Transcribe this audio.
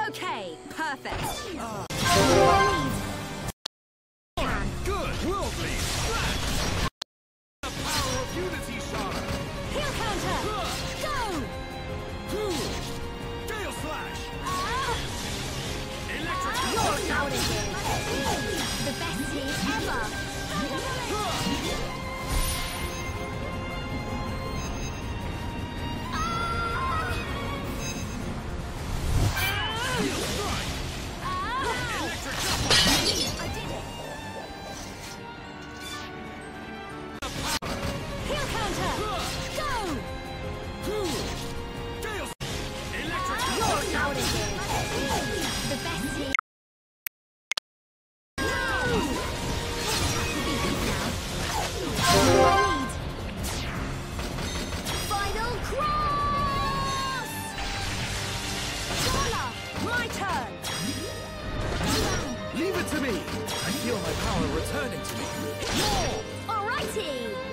Okay, perfect. Good. Worldly. Splash. The power of Unity Shard. Heel counter. Go! Gale Slash. You're out of here. The best team ever. Leave it to me. I feel my power returning to me. Alrighty!